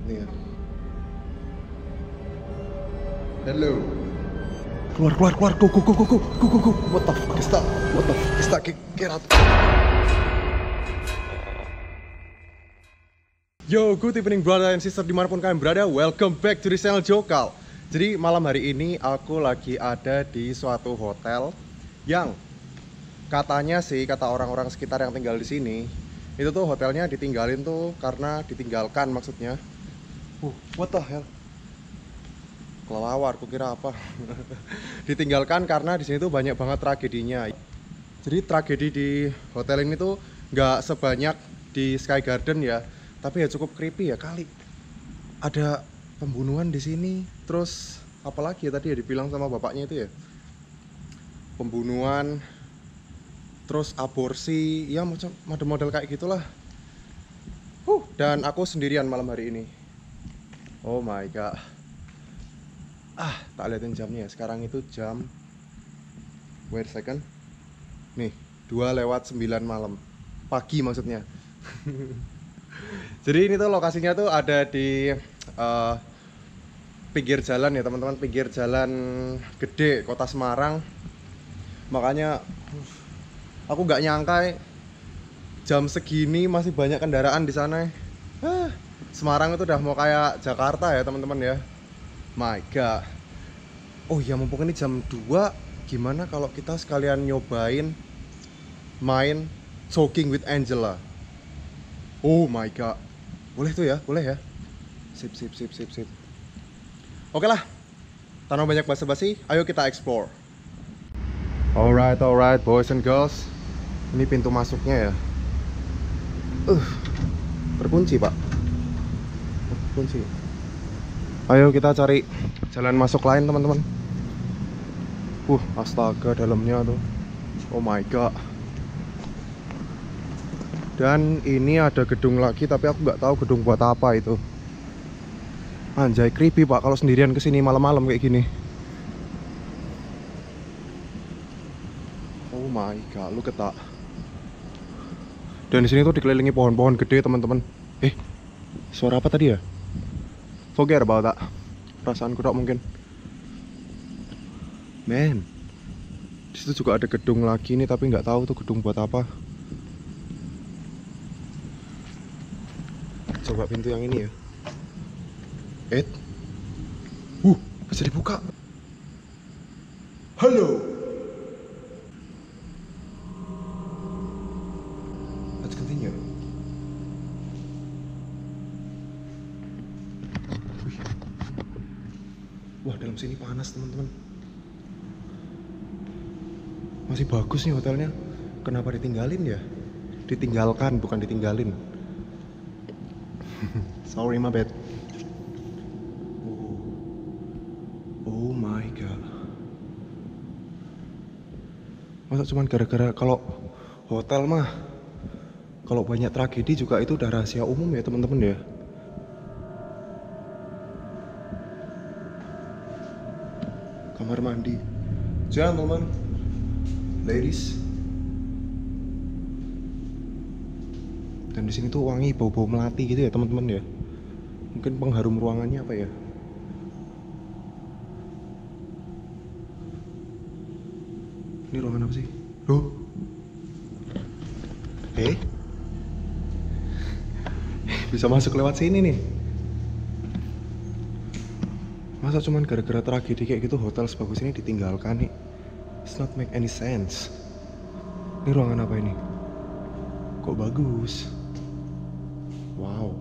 nih ya. Hello. Keluar. Go. What the fuck is that? Get out. Yo, good evening brother and sister dimanapun kalian berada. Welcome back to the channel Jokal. Jadi malam hari ini aku lagi ada di suatu hotel yang katanya sih, kata orang-orang sekitar yang tinggal di sini, itu tuh hotelnya ditinggalin tuh karena ditinggalkan maksudnya. What the hell? Kelelawar, kukira apa? Ditinggalkan karena di sini tuh banyak banget tragedinya. Jadi tragedi di hotel ini tuh nggak sebanyak di Sky Garden ya, tapi ya cukup creepy ya kali. Ada pembunuhan di sini, terus apalagi ya tadi ya dibilang sama bapaknya itu ya, pembunuhan, terus aborsi, ya macam model-model kayak gitulah. Dan aku sendirian malam hari ini. Oh my god. Tak liatin jamnya ya. Sekarang itu jam, wait a second. Nih, 2:09 malam. Pagi maksudnya. Jadi ini tuh lokasinya tuh ada di pinggir jalan ya teman-teman, pinggir jalan gede kota Semarang. Makanya aku nggak nyangka jam segini masih banyak kendaraan di sana. Semarang itu udah mau kayak Jakarta ya teman-teman ya. My god. Oh ya, mumpung ini jam 2, gimana kalau kita sekalian nyobain main Talking with Angela? Oh my god. Boleh tuh ya, boleh ya. Sip. Oke lah, tanpa banyak basa-basi, ayo kita explore. Alright boys and girls. Ini pintu masuknya ya. Terkunci pak. Kunci. Ayo kita cari jalan masuk lain teman-teman. Astaga dalamnya tuh. Oh my god. Dan ini ada gedung lagi, tapi aku nggak tahu gedung buat apa itu. Anjay, creepy pak kalau sendirian kesini malam-malam kayak gini. Oh my god, lu ketak. Dan di sini tuh dikelilingi pohon-pohon gede teman-teman. Suara apa tadi ya? Forget about that. Perasaan kurang mungkin. Man, di situ juga ada gedung lagi nih, tapi nggak tahu tuh gedung buat apa. Coba pintu yang ini ya. Bisa dibuka. Halo. Let's continue. Wah, dalam sini panas teman-teman. Masih bagus nih hotelnya. Kenapa ditinggalin ya? Ditinggalkan, bukan ditinggalin. Sorry, my bad. Oh my god. Masa cuman gara-gara kalau hotel mah, kalau banyak tragedi juga itu udah rahasia umum ya teman-teman ya. Kamar mandi, gentlemen, ladies. Dan di sini tuh wangi bau-bau melati gitu ya teman-teman ya. Mungkin pengharum ruangannya apa ya? Ini ruangan apa sih? Loh? Bisa masuk lewat sini nih. Masa cuman gara-gara tragedi kayak gitu hotel sebagus ini ditinggalkan nih? It's not make any sense. Ini ruangan apa ini? Kok bagus? Wow.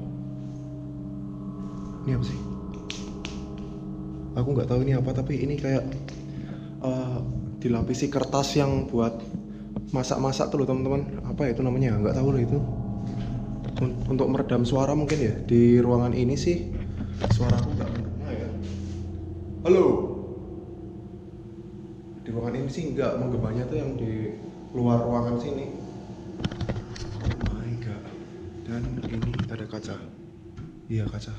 Ini apa sih? Aku nggak tahu ini apa, tapi ini kayak dilapisi kertas yang buat masak-masak tuh loh teman-teman. Apa ya itu namanya? Nggak tahu loh itu. Untuk meredam suara mungkin ya. Di ruangan ini sih suara aku nggak menggema ya. Halo. Di ruangan ini sih nggak menggemanya tuh yang di luar ruangan sini. Oh my god. Dan ini ada kaca. Iya kaca.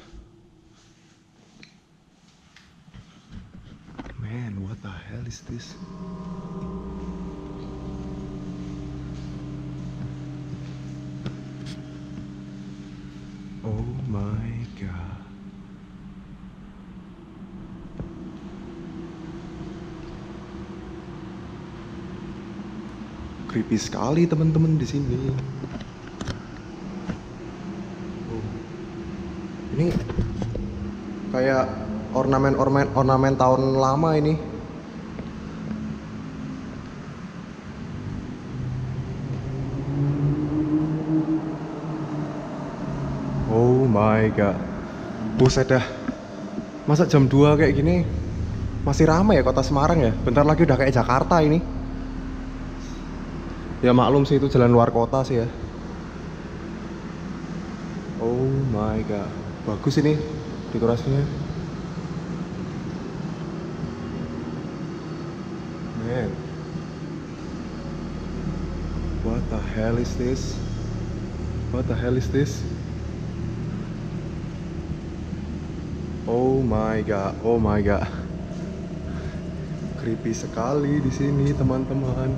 Man, what the hell is this? Oh my god. Creepy sekali teman-teman di sini. Ini kayak ornamen tahun lama ini. Oh my god. Buset dah. Masa jam 2 kayak gini masih ramai ya kota Semarang ya? Bentar lagi udah kayak Jakarta ini. Ya maklum sih itu jalan luar kota sih ya. Oh my god. Bagus ini dekorasinya. Man. What the hell is this? What the hell is this? Oh my god, oh my god. Creepy sekali di sini, teman-teman.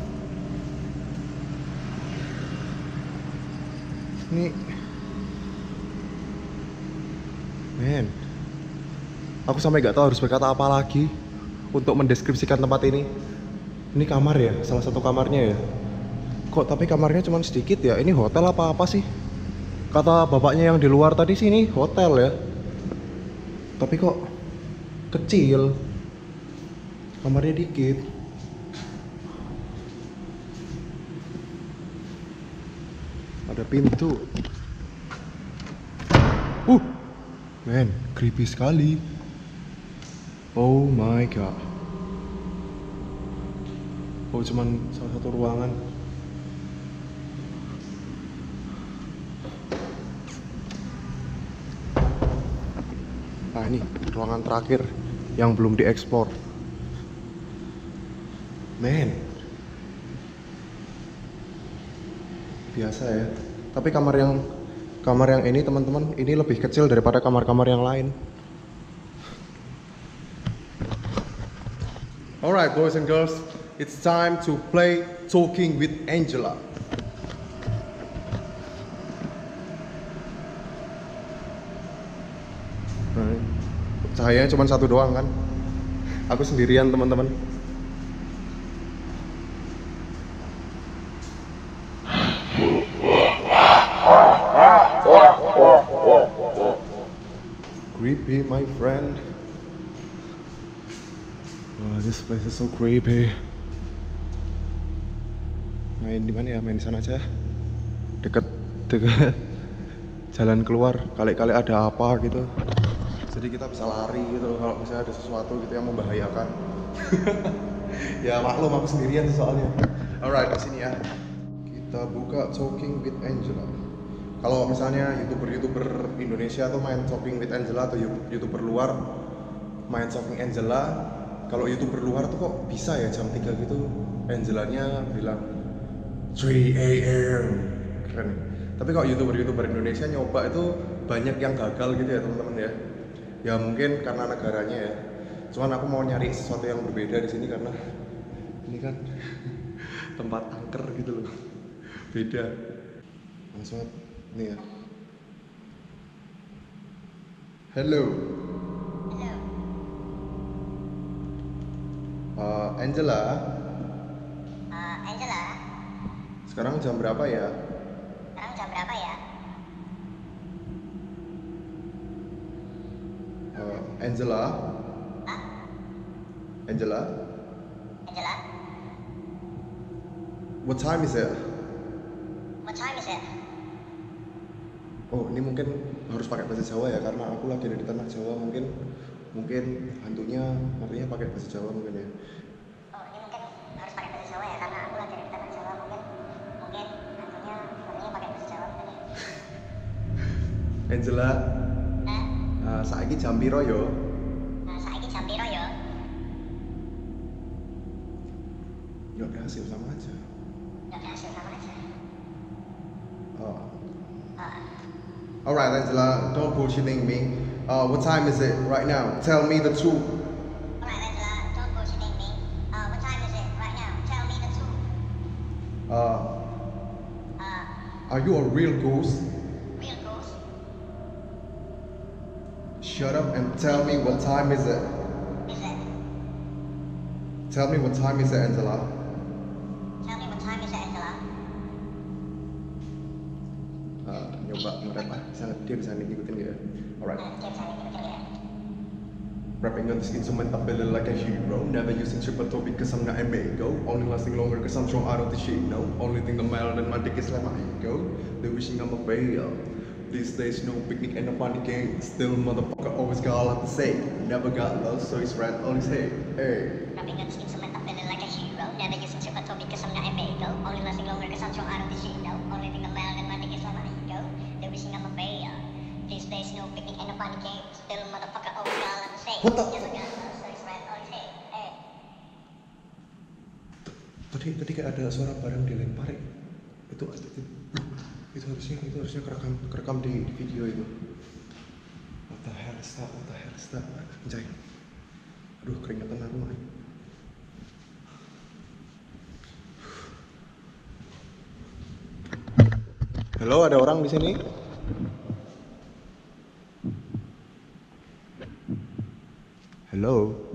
Ini man. Aku sampai gak tahu harus berkata apa lagi untuk mendeskripsikan tempat ini. Ini kamar ya, salah satu kamarnya ya. Kok tapi kamarnya cuma sedikit ya? Ini hotel apa sih? Kata bapaknya yang di luar tadi sih ini hotel ya. Tapi kok kecil, kamarnya dikit. Ada pintu. Man, creepy sekali. Oh my god. Oh, cuman salah satu ruangan. Nah ini ruangan terakhir yang belum dieksplor. Man, biasa ya. Tapi kamar yang ini teman-teman, ini lebih kecil daripada kamar-kamar yang lain. Alright boys and girls, it's time to play Talking with Angela. Cahayanya cuma satu doang kan. Aku sendirian teman-teman. Creepy my friend. Oh, this place is so creepy. Main di mana ya? Main di sana aja. Deket jalan keluar. Kali-kali ada apa gitu. Jadi kita bisa lari gitu kalau misalnya ada sesuatu gitu yang membahayakan. Ya maklum aku sendirian sih soalnya. Alright, di sini ya. Kita buka Talking with Angela. Kalau misalnya YouTuber Indonesia tuh main Talking with Angela atau YouTuber luar main Talking Angela. Kalau YouTuber luar tuh kok bisa ya jam 3 gitu Angelanya bilang 3 AM. Keren. Tapi kalau YouTuber Indonesia nyoba itu banyak yang gagal gitu ya teman-teman ya. Ya mungkin karena negaranya ya. Cuman aku mau nyari sesuatu yang berbeda di sini karena ini kan tempat angker gitu loh. Beda. Langsung nih ya. Hello. Angela. Angela. Sekarang jam berapa ya? Angela. Angela. What time is it? Oh, ini mungkin harus pakai bahasa Jawa ya karena aku lagi ada di tanah Jawa, mungkin hantunya artinya pakai bahasa Jawa mungkin ya. Oh, ini mungkin harus pakai bahasa Jawa ya karena aku lagi ada di tanah Jawa, mungkin hantunya artinya pakai bahasa Jawa mungkin ya. Angela. Saiki jam piro yo? Saiki jam piro yo? Nggak ada hasil sama aja. Alright Angela, don't bullshitting me. What time is it right now? Tell me the truth. Alright Angela, don't bullshitting me. What time is it right now? Tell me the truth. Are you a real ghost? Real ghost? Shut up and tell me what time is it? Tell me what time is it, Angela? Tell me what time is nyoba nge-rap dia bisa ngikutin gak ya? Alright. Dia bisa ngikutin ya. Rapping on this instrument, I feel like a hero. Never using triple because I'm not a mago. Only lasting longer cause I'm strong out of the shit. No, only thing I'm mild and my dick is like my ego. They wishing I'm a fail. These days, no picnic and no funny game. Still, motherfucker, always got a lot to say. Never got lost, so it's right on his head. Hey. Rapping on this instrument, I feel like a hero. Never using triple because I'm not a mago. Only lasting longer cause I'm strong out of the shit. No, only thing I'm mild and my dick is like my ego. They wishing I'm a fail. These days, no picnic and no funny game. Still, motherfucker, always got a lot to say. What the? Never got lost, so it's right on his head. Hey. Tadi kayak ada suara barang dilempar. Itu harusnya kerekam di video itu. What the hell is that? Anjay. Aduh, keringetan aku man. Halo, ada orang di sini? Halo.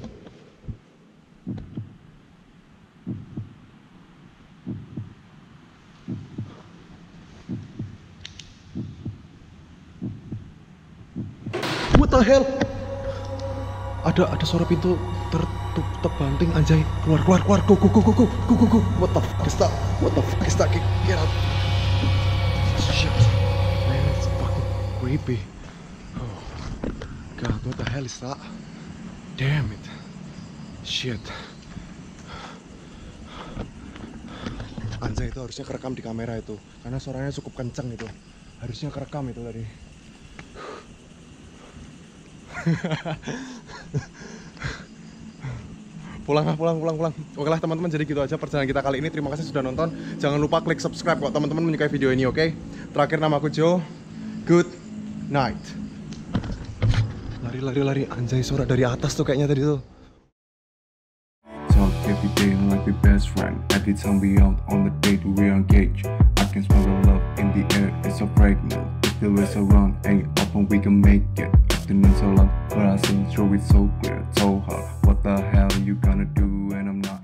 What the hell? Ada suara pintu terbanting anjay. Keluar. Go. What the fuck is that? Get out. Shit. Man, it's fucking creepy. Oh God, what the hell is that? Damn it. Shit. Anjay, itu harusnya kerekam di kamera itu. Karena suaranya cukup kenceng itu. Harusnya kerekam itu tadi. Pulang. Oke lah teman-teman, jadi gitu aja perjalanan kita kali ini. Terima kasih sudah nonton. Jangan lupa klik subscribe kalau teman-teman menyukai video ini, oke? Terakhir, namaku Joe. Good night. Lari. Anjay, suara dari atas tuh kayaknya tadi tuh. Talk every day like we best friend. Every time we out on the date we engage. I can smell the love in the air, it's so fragrant. If there is around, ain't open we can make it. Afternoon so long, but I see through it so clear. Told her, what the hell you gonna do? And I'm not